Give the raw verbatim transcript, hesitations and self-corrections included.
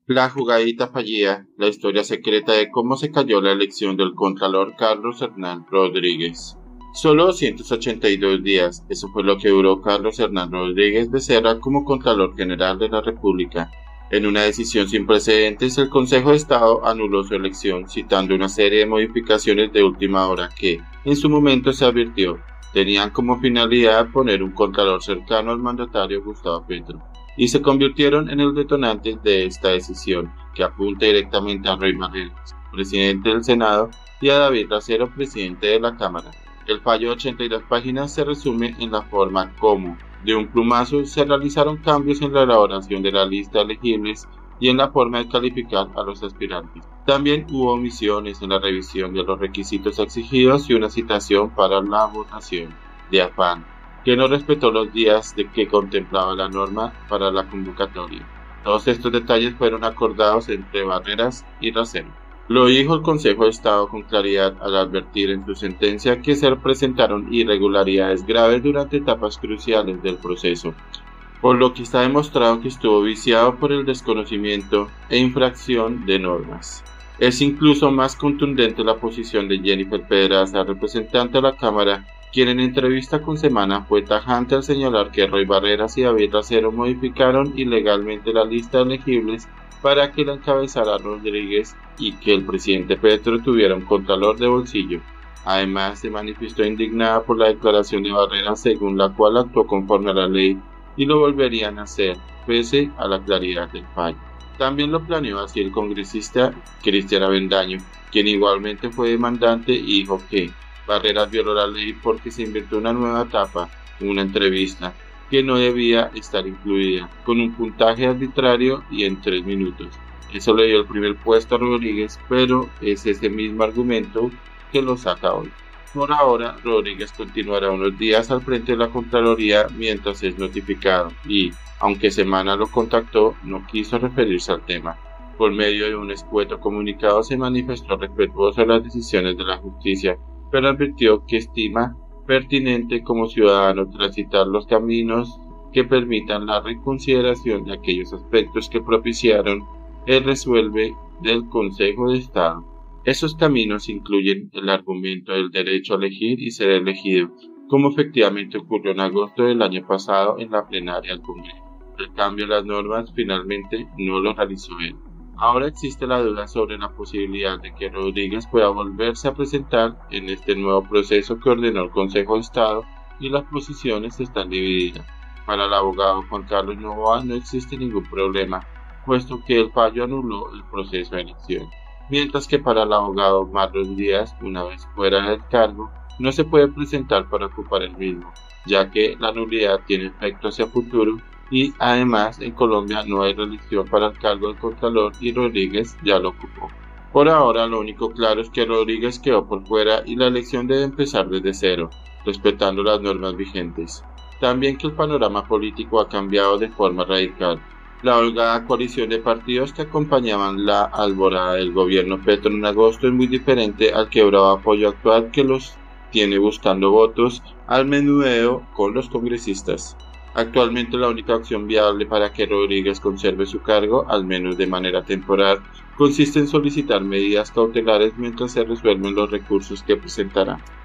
La jugadita fallida, la historia secreta de cómo se cayó la elección del Contralor Carlos Hernán Rodríguez. Solo doscientos ochenta y dos días, eso fue lo que duró Carlos Hernán Rodríguez Becerra como Contralor General de la República. En una decisión sin precedentes, el Consejo de Estado anuló su elección, citando una serie de modificaciones de última hora que, en su momento se advirtió, tenían como finalidad poner un Contralor cercano al mandatario Gustavo Petro, y se convirtieron en el detonante de esta decisión, que apunta directamente a Roy Barreras, presidente del Senado, y a David Racero, presidente de la Cámara. El fallo de ochenta y dos páginas se resume en la forma como, de un plumazo, se realizaron cambios en la elaboración de la lista de elegibles y en la forma de calificar a los aspirantes. También hubo omisiones en la revisión de los requisitos exigidos y una citación para la votación de afán, que no respetó los días de que contemplaba la norma para la convocatoria. Todos estos detalles fueron acordados entre Barreras y Racero. Lo dijo el Consejo de Estado con claridad al advertir en su sentencia que se presentaron irregularidades graves durante etapas cruciales del proceso, por lo que está demostrado que estuvo viciado por el desconocimiento e infracción de normas. Es incluso más contundente la posición de Jennifer Pedraza, representante de la Cámara, quien en entrevista con Semana fue tajante al señalar que Roy Barreras y David Racero modificaron ilegalmente la lista de elegibles para que la encabezara Rodríguez y que el presidente Petro tuviera un contralor de bolsillo. Además, se manifestó indignada por la declaración de Barreras según la cual actuó conforme a la ley y lo volverían a hacer, pese a la claridad del fallo. También lo planeó así el congresista Cristian Avendaño, quien igualmente fue demandante y dijo que Barreras violó la ley porque se inventó una nueva etapa, una entrevista, que no debía estar incluida, con un puntaje arbitrario y en tres minutos. Eso le dio el primer puesto a Rodríguez, pero es ese mismo argumento que lo saca hoy. Por ahora, Rodríguez continuará unos días al frente de la Contraloría mientras es notificado y, aunque Semana lo contactó, no quiso referirse al tema. Por medio de un escueto comunicado se manifestó respetuoso a las decisiones de la justicia, pero advirtió que estima pertinente como ciudadano transitar los caminos que permitan la reconsideración de aquellos aspectos que propiciaron el resuelve del Consejo de Estado. Esos caminos incluyen el argumento del derecho a elegir y ser elegido, como efectivamente ocurrió en agosto del año pasado en la plenaria del Congreso. El cambio de las normas finalmente no lo realizó él. Ahora existe la duda sobre la posibilidad de que Rodríguez pueda volverse a presentar en este nuevo proceso que ordenó el Consejo de Estado y las posiciones están divididas. Para el abogado Juan Carlos Novoa no existe ningún problema, puesto que el fallo anuló el proceso de elección, mientras que para el abogado Marlos Díaz, una vez fuera del cargo, no se puede presentar para ocupar el mismo, ya que la nulidad tiene efecto hacia futuro y además en Colombia no hay reelección para el cargo de Contralor y Rodríguez ya lo ocupó. Por ahora lo único claro es que Rodríguez quedó por fuera y la elección debe empezar desde cero, respetando las normas vigentes. También que el panorama político ha cambiado de forma radical. La holgada coalición de partidos que acompañaban la alborada del gobierno Petro en agosto es muy diferente al quebrado apoyo actual que los tiene buscando votos al menudeo con los congresistas. Actualmente la única opción viable para que Rodríguez conserve su cargo, al menos de manera temporal, consiste en solicitar medidas cautelares mientras se resuelven los recursos que presentará.